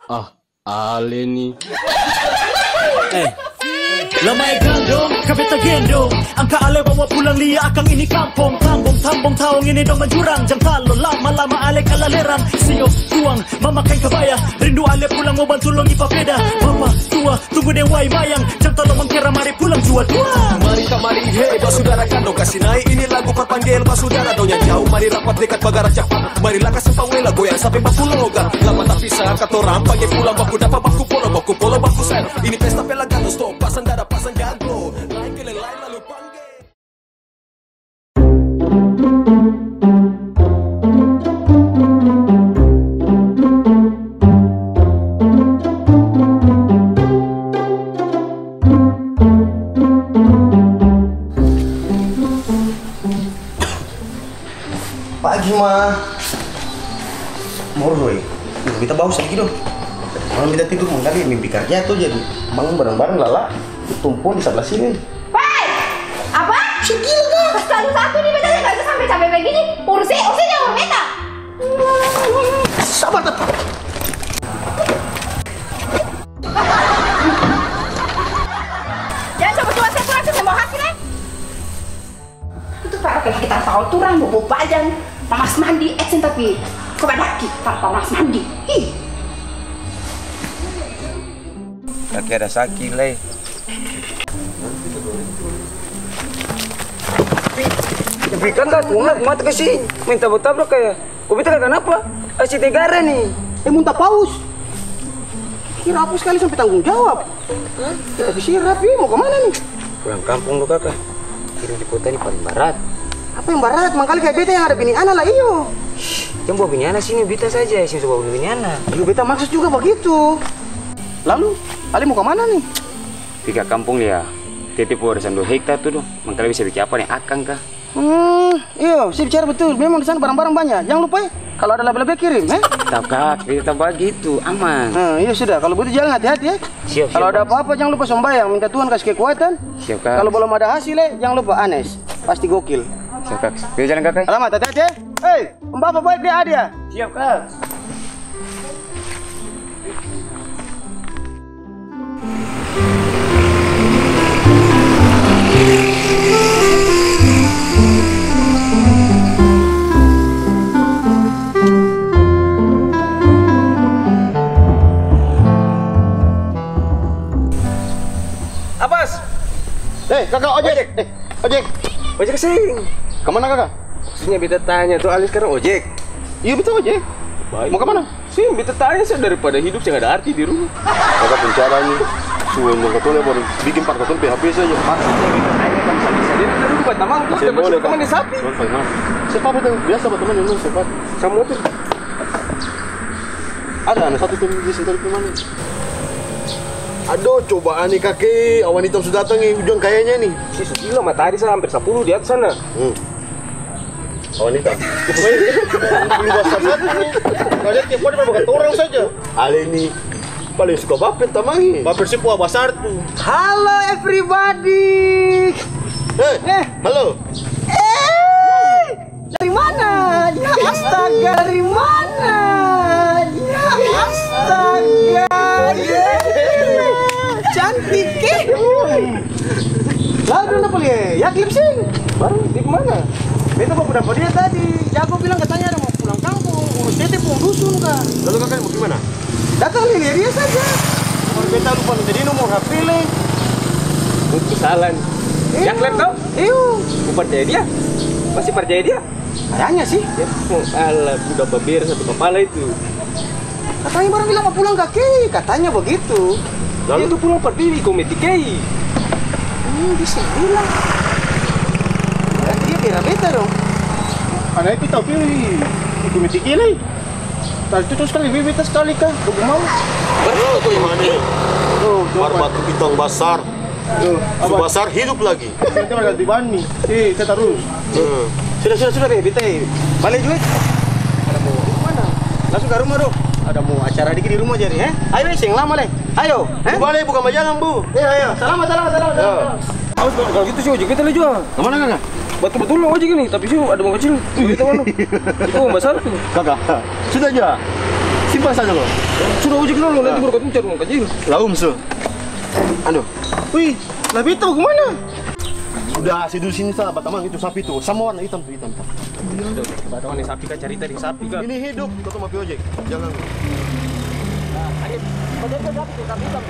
Ah, Ale nih. Lamay gandong, kabita gendong. Ang kaale bawa pulang liya akang ini kampong. Tambong taong ini dong manjurang. Jang talo, lama ale kalaleran. Siyo, tuang, mamakai kabaya. Rindu ale pulang oban tulong ipapeda. Mama, tua, tunggu deh wai mayang. Jang talo mangkira mari pulang jua tua. Mari kamari hei basudara kandong kasih naik ini lagu perpanggil basudara donya jauh mari rapat dekat bagara cepat. Mari lakas sempawela goyang sampai bakulang logar. Lama tak pisah katorang panggil pulang baku dapat baku polo baku sen. Ini pesta pelagato stop pasang dada pasang jago. Lain ke lain lalu panggil. Pagi mah, moroi, kita baus lagi dong. Malam kita tidur kali mimpi kerja tuh jadi bangun bareng-bareng lala, tumpul di sebelah sini. Woi, apa? Segila kan? Satu-satu nih betanya nggak bisa sampai capek begini. Urusnya jangan beta. Sabar tetap. Jangan coba-coba saya kurang saya mau hasilnya. Itu para kayak kita tahu turang bobo badan, panas mandi, eksen tapi kebadaki panas mandi. Ih. Kaki ada sakit leh. Berikan dah tuh mata kasih minta tabrak kayak. Kau beta kenapa? Asyik negara nih. Muntah paus. Kira apa sekali sampai tanggung jawab. Kita bisa rapi mau kemana nih? Pulang kampung lu kakak. Kirim di kota ini paling barat. Apa yang barat? Mangkali kayak beta yang ada bini anak lah iyo. Yang bawa bini anak sini beta saja, sini bawa bini anak. Iyo beta maksud juga begitu. Lalu, Ali mau kemana nih? Pika kampung ya. Titip warisan 2 hektar tuh dong. Mangkali bisa bikin apa nih akang kah? Iya, saya bicara betul. Memang di sana barang-barang banyak. Jangan lupa ya, kalau ada label-label kirim, Tak kak, kita begitu aman. Iya sudah. Kalau begitu jalan hati-hati ya. Siap. Kalau ada apa-apa jangan lupa sembahyang, minta Tuhan kasih kekuatan. Siap kak. Kalau belum ada hasil jangan lupa Anes, pasti gokil. Siap kak. Kita jalan kakak. Alamat, hati-hati ya. Hei, Mbak baik dia ada. Siap kak. Apas. Kakak ojek. Ojek. Ojek kesini. Kemana kakak? Maksudnya beta tanya tuh Ali sekarang ojek. Iya betul ojek. Baik. Mau kemana? Sih, beta tanya sih daripada hidup yang ada arti di rumah. Kakak pencara nih. Suwen yang katanya baru bikin 4 karton PHP saja. Maksudnya beta tanya kan bisa dia tadi buat tamang tuh Saya boleh teman di sapi. Siapa betul? Biasa buat teman yang siapa? Sama tuh. Ada satu tuh di sentuh mana? Aduh, cobaan nih kaki. Awan hitam sudah datang nih, ujung kayaknya nih. Si gila matahari saya hampir 10 di atas sana. Awan hitam. Belum basah satu nih. Kalian tiap hari bukan orang saja. Ale ini paling suka baper tamangi. Baper sih puah basar tuh. Halo everybody. Halo. Dari mana? Ya astaga, dari mana? Ya astaga. Cantik lalu dulu boleh ya klip sing baru di mana? Beta mau dapat dia tadi. Jago bilang katanya ada mau pulang kampung, urus titip mau dusun kah? Lalu kakak mau gimana? Datang lihat dia saja. Nomor beta lupa jadi nomor HP le. Kesalahan. Ya klep tau? Iyo. Aku percaya dia. Masih percaya dia? Kayaknya sih. Ya, alah, udah babir satu kepala itu. Katanya baru bilang mau pulang kaki, katanya begitu. Lalu tuh pulang pergi komiti kei. Bisa bilang. Berarti dia kira beta dong. Ada itu tahu pilih. Itu miti kiri. Tadi itu terus sekali beta sekali kah? Tunggu mau. Baru tuh yang mana? Baru batu bintang besar. Besar hidup lagi. Nanti ada di bani. Saya terus. Sudah beta. Balik duit. Ada mau mana? Langsung ke rumah dong. Ada mau acara dikit di rumah jadi, Ayo, sing lama leh. Ayo, Balik bukan majalah, Bu. Ayo. Selamat. Awas kalau gitu sih ojek kita jual. Kemana kakak? Betul lo ojek ini, tapi sih ada mau kecil. Kita mana? Itu besar tuh. Kakak, sudah aja. Simpan saja lo. Sudah ujung dulu, nanti baru kau cari kecil. Laum su. Aduh. Wih, lah itu kemana? Udah tidur sini sah, Batamang itu sapi tuh, sama warna hitam tuh hitam. Batawan sapi kan cari tadi sapi kan. Ini hidup, kau mau ojek, jangan. Ada sapi tuh, sapi hitam.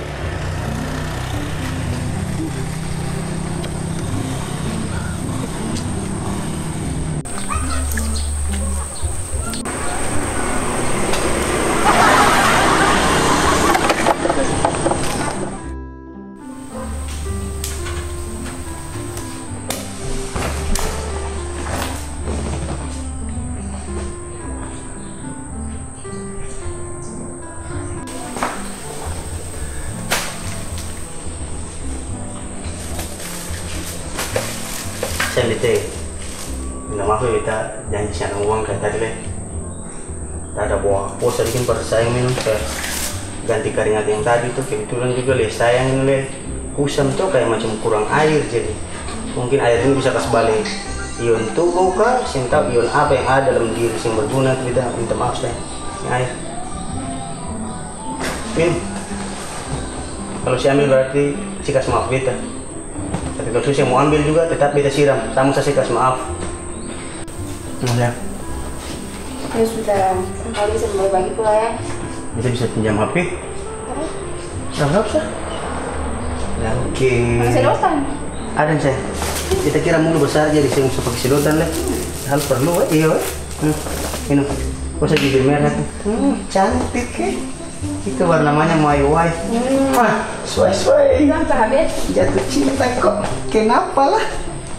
Saya lihat, minta maaf ya kita janji siapa uang kayak tadi le. Tak ada buah, pos tadi kan saya minum saya ganti keringat yang tadi tuh kebetulan juga le sayang le kusam tuh kayak macam kurang air jadi mungkin air ini bisa kasih balik ion tubuh kah, tahu ion apa yang ada dalam diri yang berguna kita minta maaf saya air minum. Kalau saya ambil berarti saya kasih maaf kita. Tapi kalau saya mau ambil juga tetap beta siram, tamu saya kasih maaf. Ya. Ya sudah, kali bisa mulai bagi pula ya. Bisa pinjam HP? Berapa sah? Ya oke. Pakai sedotan? Ada saya. Kita kira mulu besar jadi saya bisa pakai sedotan lah. Hal perlu iya. Minum. Kok saya bibir merah tuh? Cantik ya. Itu warna namanya Maiwai. Suai-suai. Bilang sahabat. Jatuh cinta kok. Kenapa lah?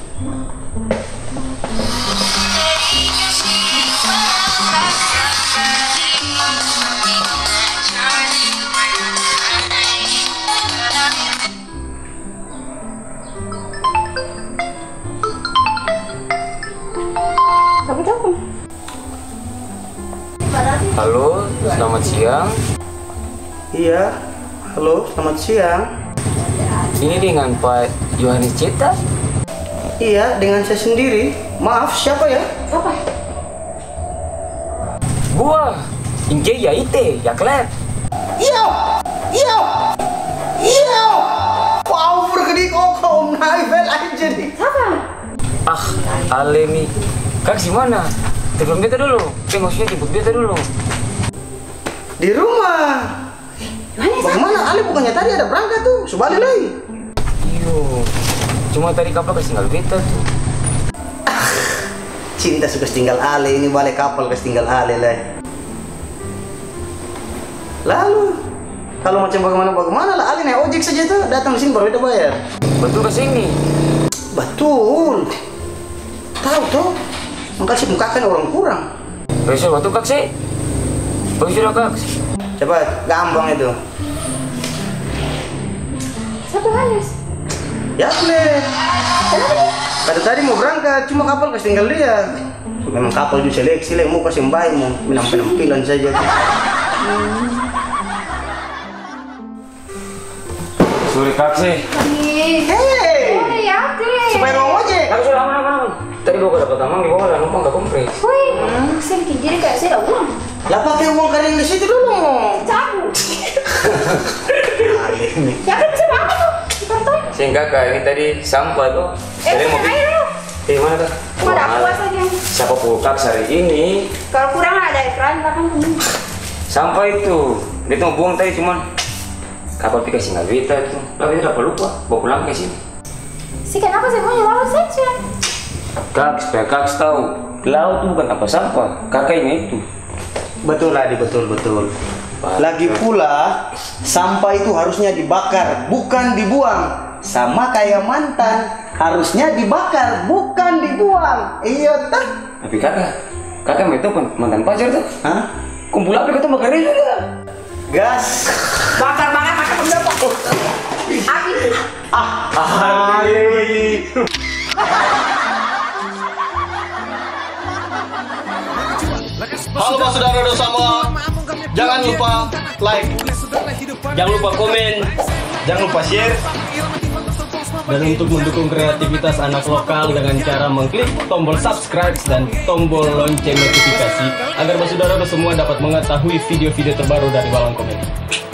Halo, selamat siang. Iya, halo, selamat siang. Ini dengan Pak Yohanes Ceta? Iya, dengan saya sendiri. Maaf, siapa ya? Apa? Gua, Inke ya ite, ya klep. Iya. Wow, bergedi kokom, naifel aja nih. Siapa? Ah, Ale nih. Kak si mana? Telepon beta dulu. Maksudnya jemput beta dulu. Di rumah. Bagaimana? Ale bukannya tadi ada berangkat tuh, subali lagi. Iyo, cuma tadi kapal kasih tinggal beta tuh. Cinta suka tinggal Ale, ini balik kapal kasih tinggal Ale lah. Lalu, kalau macam bagaimana lah Ale naik ojek saja tuh, datang di sini baru beta bayar. Betul ke sini? Betul. Tahu tuh, makasih mukakan orang kurang. Besok betul kak sih? Besok kak. Coba gampang itu. Siapa Yohanes? Ya boleh. Pada tadi mau berangkat, cuma kapal kasih tinggal dia. Memang kapal juga seleksi lah, mau kasih baik mau penampilan saja. Sorry kak sih. Hei, Oh ya, oke. supaya mau ojek. Kak sudah aman. Tadi gua dapat tamang di bawah numpang gak kompres. Wih, saya bikin diri kayak saya ada uang. Lah pakai uang kering di situ dulu. Cabut. Ale ini. Ya kan bisa banget tuh di kantor. Sehingga kak ini tadi sampah tuh. Ayo dulu. Mana kak? Cuma ada puas aja. Siapa pulkak hari ini? Kalau kurang ada ekran belakang kuning. Sampah itu. Dia tuh buang tadi cuman kapal tiga singgah beta itu. Lalu dia dapat lupa bawa pulang ke sini. Sih kenapa saya mau laut saja? Kak, supaya kak tahu laut itu bukan apa sampah. Kakaknya itu. Betul Adi, betul. Lagi pula sampah itu harusnya dibakar, bukan dibuang. Sama kayak mantan, harusnya dibakar, bukan dibuang. Iya tak? Tapi kakak itu mantan pacar tuh. Hah? Kumpul api ketemu bakarnya juga. Gas. Bakar pendapat. Api tuh. Halo Pak Saudara sama. Jangan lupa like, jangan lupa komen, jangan lupa share. Dan untuk mendukung kreativitas anak lokal dengan cara mengklik tombol subscribe dan tombol lonceng notifikasi agar saudara semua dapat mengetahui video-video terbaru dari Walang Komedi.